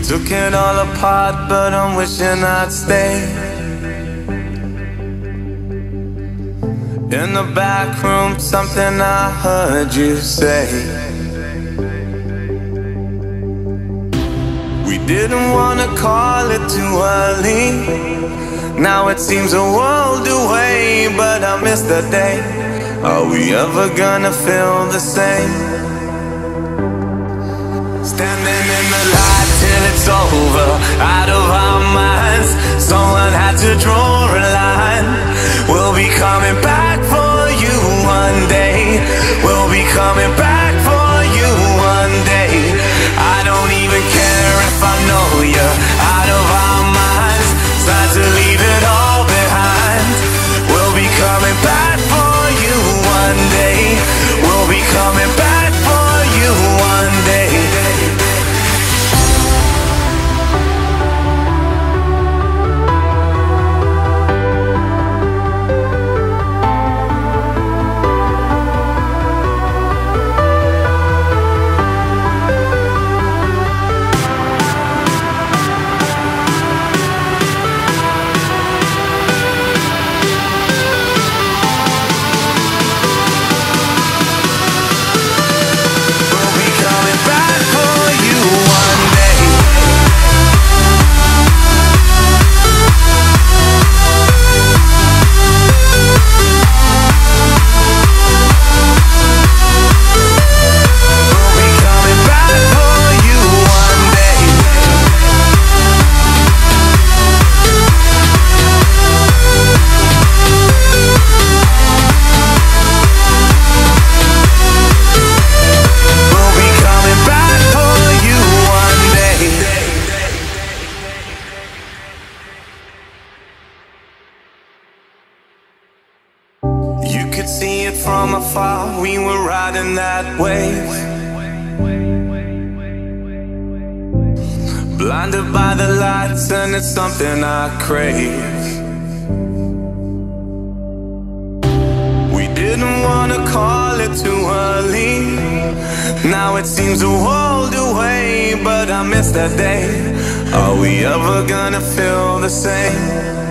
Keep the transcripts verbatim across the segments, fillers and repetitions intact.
Took it all apart, but I'm wishing I'd stay. In the back room, something I heard you say. We didn't wanna call it too early. Now it seems a world away, but I miss the day. Are we ever gonna feel the same? Standing in the light till it's over, out of our minds. Someone had to draw a line. We'll be coming back for you one day. We'll be coming back for you one day. I don't even care if I know you're out of our minds. It's time to leave it all behind. We'll be coming back for you one day. We'll be coming back for you one day. See it from afar, we were riding that wave, blinded by the lights, and it's something I crave. We didn't wanna call it too early. Now it seems a world away, but I miss that day. Are we ever gonna feel the same?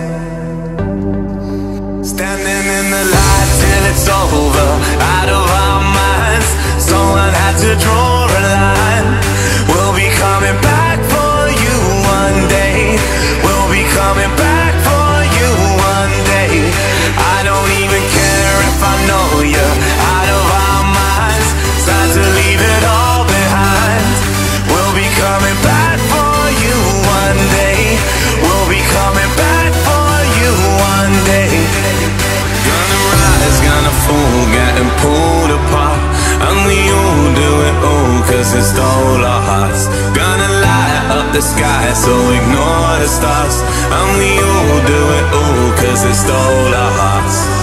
Standing in the light till it's over, out of our minds. Someone had to draw a line. We'll be coming back for you one day. We'll be coming back for you one day. I don't even care if I know you're out of our minds. It's time to leave it all behind. We'll be coming back for you one day. We'll be coming back for you one day. Gonna rise, gonna fall, getting pulled apart, and we all do it all cause it stole our hearts. Gonna light up the sky, so ignore the stars, and we all do it all cause it stole our hearts.